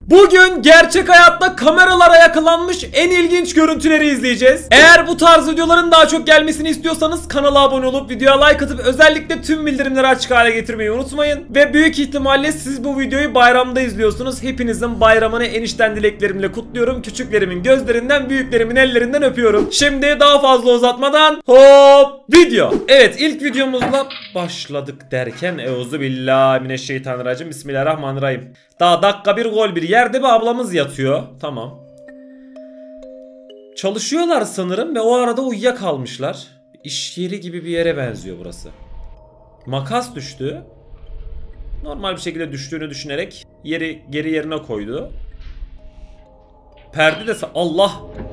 Bugün gerçek hayatta kameralara yakalanmış en ilginç görüntüleri izleyeceğiz. Eğer bu tarz videoların daha çok gelmesini istiyorsanız kanala abone olup videoya like atıp özellikle tüm bildirimleri açık hale getirmeyi unutmayın. Ve büyük ihtimalle siz bu videoyu bayramda izliyorsunuz. Hepinizin bayramını en içten dileklerimle kutluyorum. Küçüklerimin gözlerinden, büyüklerimin ellerinden öpüyorum. Şimdi daha fazla uzatmadan hop video. Evet, ilk videomuzla başladık derken Euzubillahimineşşeytanirracim, Bismillahirrahmanirrahim. Daha dakika bir gol bir yerde bir ablamız yatıyor. Tamam. Çalışıyorlar sanırım ve o arada uyuyakalmışlar. İş yeri gibi bir yere benziyor burası. Makas düştü. Normal bir şekilde düştüğünü düşünerek geri yerine koydu. Perde de Allah.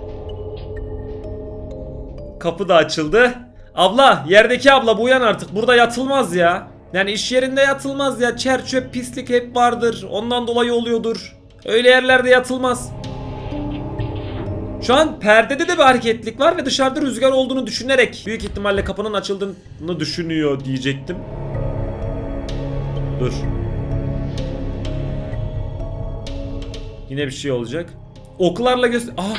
Kapı da açıldı. Abla, yerdeki abla, bu uyan artık. Burada yatılmaz ya. Yani iş yerinde yatılmaz ya. Çer çöp pislik hep vardır. Ondan dolayı oluyordur. Öyle yerlerde yatılmaz. Şu an perdede de bir hareketlik var ve dışarıda rüzgar olduğunu düşünerek büyük ihtimalle kapının açıldığını düşünüyor diyecektim. Dur. Yine bir şey olacak. Oklarla göster... Aha.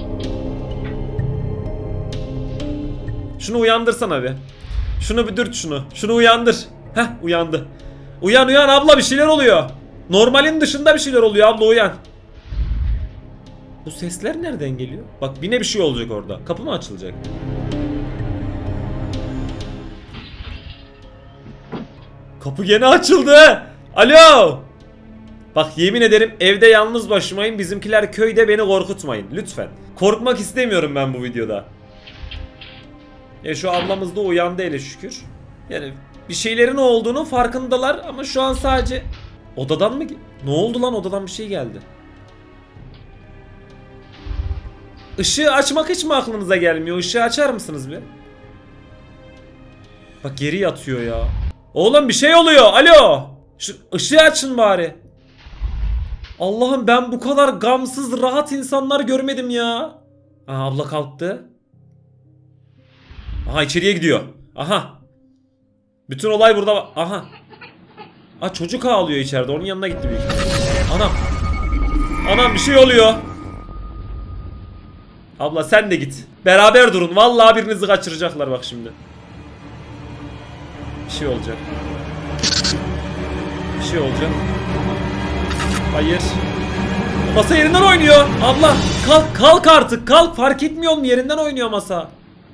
Şunu uyandırsana bir. Şunu bir dürt şunu. Şunu uyandır. Heh, uyandı. Uyan uyan abla, bir şeyler oluyor. Normalin dışında bir şeyler oluyor abla, uyan. Bu sesler nereden geliyor? Bak yine bir şey olacak orada. Kapı mı açılacak? Kapı gene açıldı. Alo. Bak yemin ederim evde yalnız başımayım. Bizimkiler köyde, beni korkutmayın. Lütfen. Korkmak istemiyorum ben bu videoda. Şu ablamız da uyandı hele şükür. Yani bir şeylerin olduğunu farkındalar ama şu an sadece... Odadan mı? Ne oldu lan, odadan bir şey geldi. Işığı açmak hiç mi aklınıza gelmiyor? Işığı açar mısınız bir? Bak geri yatıyor ya. Oğlum bir şey oluyor. Alo. Şu ışığı açın bari. Allah'ım, ben bu kadar gamsız rahat insanlar görmedim ya. Aha, abla kalktı. Aha, içeriye gidiyor. Aha. Bütün olay burada. Aha. Aa, çocuk ağlıyor içeride. Onun yanına gitti büyük ihtimalle. Anam. Anam, bir şey oluyor. Abla sen de git. Beraber durun. Vallahi birinizi kaçıracaklar bak şimdi. Bir şey olacak. Bir şey olacak. Hayır. Masa yerinden oynuyor. Abla kalk, kalk artık. Kalk, fark etmiyor mu? Yerinden oynuyor masa.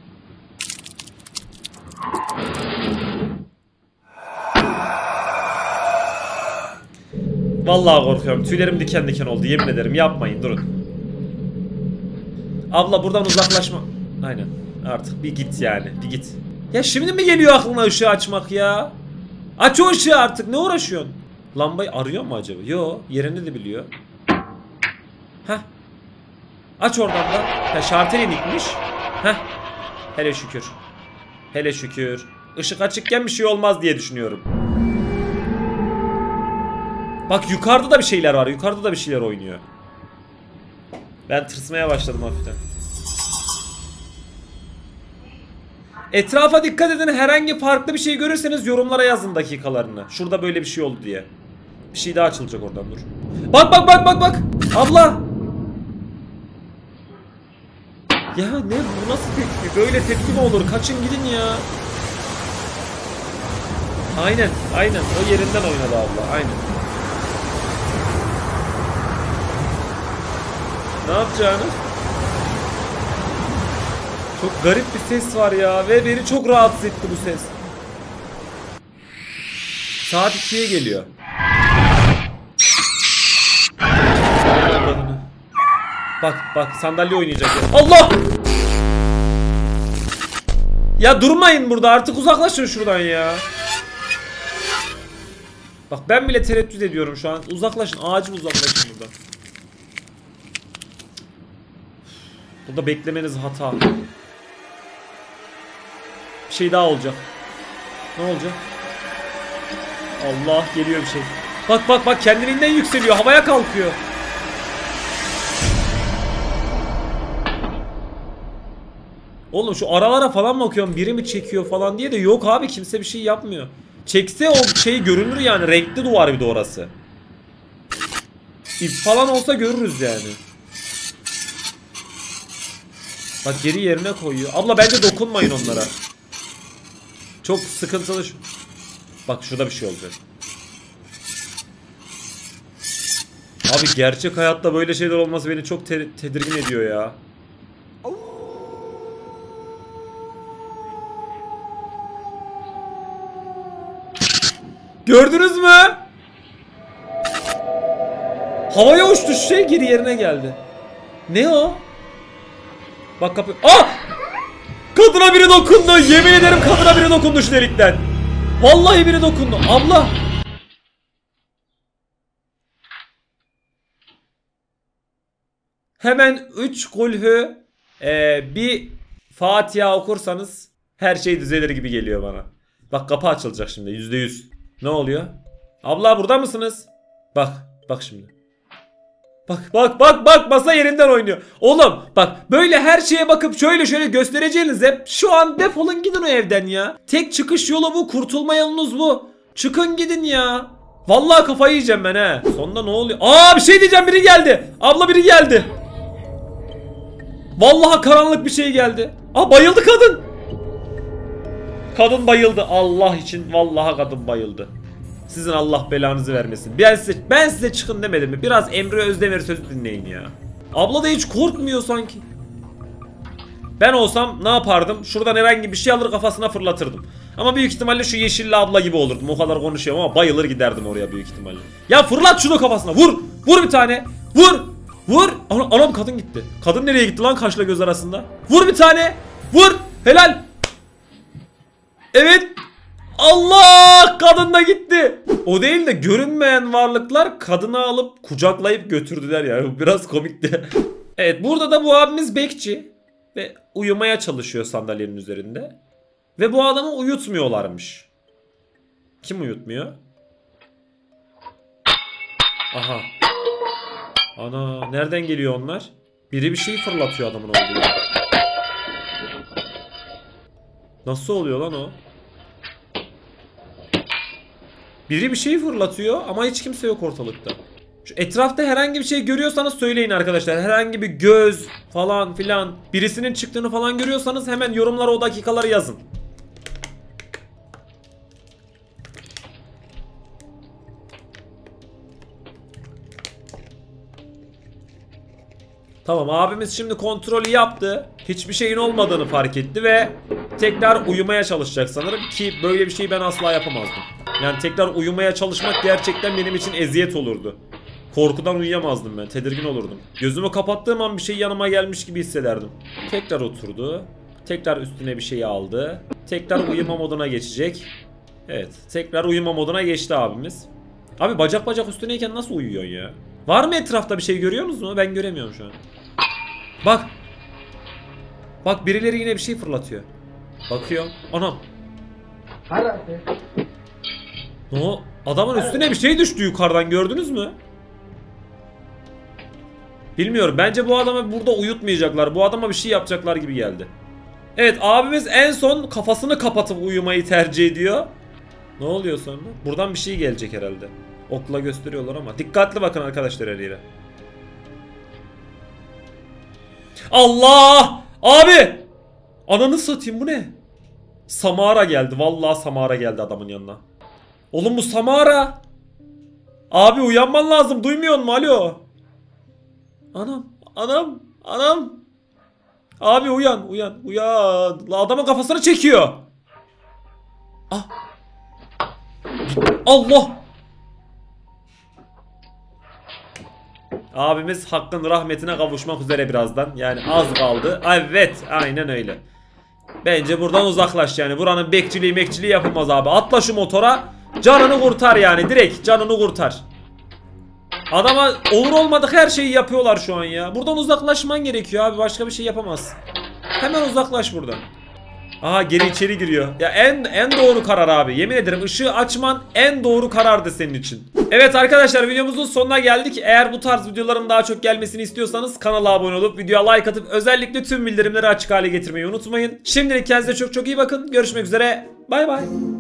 Vallahi korkuyorum. Tüylerim diken diken oldu. Yemin ederim. Yapmayın. Durun. Abla buradan uzaklaşma. Aynen. Artık bir git yani. Bir git. Ya şimdi mi geliyor aklına ışığı açmak ya? Aç o ışığı artık. Ne uğraşıyorsun? Lambayı arıyor mu acaba? Yo. Yerini de biliyor. Heh. Aç oradan da. Ha, şarteli dikmiş. Heh. Hele şükür. Hele şükür. Işık açıkken bir şey olmaz diye düşünüyorum. Bak yukarıda da bir şeyler var. Yukarıda da bir şeyler oynuyor. Ben tırsmaya başladım hafiften. Etrafa dikkat edin. Herhangi farklı bir şey görürseniz yorumlara yazın dakikalarını. Şurada böyle bir şey oldu diye. Bir şey daha açılacak oradan, dur. Bak bak bak bak bak. Abla. Ya ne bu, nasıl tepki? Böyle tepki mi olur? Kaçın gidin ya. Aynen aynen. O yerinden oynadı abla. Aynen. Ne yapacağını? Çok garip bir ses var ya ve beni çok rahatsız etti bu ses. Saat 2'ye geliyor. Bak bak, sandalye oynayacak ya. Allah! Ya durmayın burada artık, uzaklaşın şuradan ya. Bak ben bile tereddüt ediyorum şu an. Uzaklaşın, acil uzaklaşın buradan. Burada beklemeniz hata. Bir şey daha olacak. Ne olacak? Allah, geliyor bir şey. Bak bak bak, kendiliğinden yükseliyor. Havaya kalkıyor. Oğlum şu aralara falan bakıyorum, biri mi çekiyor falan diye de yok abi, kimse bir şey yapmıyor. Çekse o şey görünür yani, renkli duvar bir de orası. İp falan olsa görürüz yani. Bak geri yerine koyuyor. Abla bence dokunmayın onlara. Çok sıkıntılı. Bak şurada bir şey olacak. Abi gerçek hayatta böyle şeyler olması beni çok tedirgin ediyor ya. Gördünüz mü? Havaya uçtu şey, geri yerine geldi. Ne o? Bak kapı. Ah! Kadına biri dokundu. Yemin ederim kadına biri dokundu şu delikten. Vallahi biri dokundu. Abla. Hemen 3 kulhü bir Fatiha okursanız her şey düzelir gibi geliyor bana. Bak kapı açılacak şimdi %100. Ne oluyor? Abla burada mısınız? Bak bak şimdi. Bak masa yerinden oynuyor. Oğlum bak böyle her şeye bakıp şöyle göstereceğiniz hep şu an defolun gidin o evden ya. Tek çıkış yolu bu, kurtulma yolunuz bu. Çıkın gidin ya. Vallahi kafayı yiyeceğim ben he. Sonunda ne oluyor? Aa bir şey diyeceğim, biri geldi. Abla biri geldi. Vallahi karanlık bir şey geldi. Aa bayıldı kadın. Kadın bayıldı Allah için, vallahi kadın bayıldı. Sizin Allah belanızı vermesin. Ben size çıkın demedim mi? Biraz Emre Özdemir sözü dinleyin ya. Abla da hiç korkmuyor sanki. Ben olsam ne yapardım? Şuradan herhangi bir şey alır kafasına fırlatırdım. Ama büyük ihtimalle şu yeşilli abla gibi olurdum. O kadar konuşuyorum ama bayılır giderdim oraya büyük ihtimalle. Ya fırlat şunu kafasına. Vur. Vur bir tane. Vur. Vur. Anam kadın gitti. Kadın nereye gitti lan kaşla göz arasında? Vur bir tane. Vur. Helal. Evet. Allah! Kadın da gitti. O değil de görünmeyen varlıklar kadını alıp kucaklayıp götürdüler ya. Biraz komikti. Evet burada da bu abimiz bekçi. Ve uyumaya çalışıyor sandalyenin üzerinde. Ve bu adamı uyutmuyorlarmış. Kim uyutmuyor? Aha. Ana nereden geliyor onlar? Biri bir şey fırlatıyor adamın olduğu yere. Nasıl oluyor lan o? Biri bir şey fırlatıyor ama hiç kimse yok ortalıkta. Şu etrafta herhangi bir şey görüyorsanız söyleyin arkadaşlar. Herhangi bir göz falan filan, birisinin çıktığını falan görüyorsanız hemen yorumlara o dakikaları yazın. Tamam abimiz şimdi kontrolü yaptı. Hiçbir şeyin olmadığını fark etti ve tekrar uyumaya çalışacak sanırım ki böyle bir şeyi ben asla yapamazdım. Yani tekrar uyumaya çalışmak gerçekten benim için eziyet olurdu. Korkudan uyuyamazdım ben, tedirgin olurdum. Gözümü kapattığım an bir şey yanıma gelmiş gibi hissederdim. Tekrar oturdu. Tekrar üstüne bir şey aldı. Tekrar uyuma moduna geçecek. Evet, tekrar uyuma moduna geçti abimiz. Abi bacak üstüneyken nasıl uyuyorsun ya? Var mı etrafta bir şey, görüyorsunuz mu? Ben göremiyorum şu an. Bak. Bak birileri yine bir şey fırlatıyor. Bakıyorum. Anam. No, adamın üstüne bir şey düştü yukarıdan, gördünüz mü? Bilmiyorum. Bence bu adamı burada uyutmayacaklar. Bu adama bir şey yapacaklar gibi geldi. Evet abimiz en son kafasını kapatıp uyumayı tercih ediyor. Ne oluyor sonra? Buradan bir şey gelecek herhalde. Okla gösteriyorlar ama. Dikkatli bakın arkadaşlar her yere. Allah! Abi! Ananı satayım, bu ne? Samara geldi. Vallahi Samara geldi adamın yanına. Oğlum bu Samara. Abi uyanman lazım. Duymuyor musun? Alo. Anam. Abi uyan. La adamın kafasını çekiyor. Ah. Allah. Abimiz hakkın rahmetine kavuşmak üzere birazdan. Yani az kaldı. Evet, aynen öyle. Bence buradan uzaklaş yani. Buranın bekçiliği yapılmaz abi. Atla şu motora. Canını kurtar yani. Direkt canını kurtar. Adama olur olmadık her şeyi yapıyorlar şu an ya. Buradan uzaklaşman gerekiyor abi. Başka bir şey yapamaz. Hemen uzaklaş buradan. Aha geri içeri giriyor. Ya en doğru karar abi. Yemin ederim ışığı açman en doğru karardı senin için. Evet arkadaşlar, videomuzun sonuna geldik. Eğer bu tarz videoların daha çok gelmesini istiyorsanız kanala abone olup videoya like atıp özellikle tüm bildirimleri açık hale getirmeyi unutmayın. Şimdilik kendinize çok iyi bakın. Görüşmek üzere. Bay bay.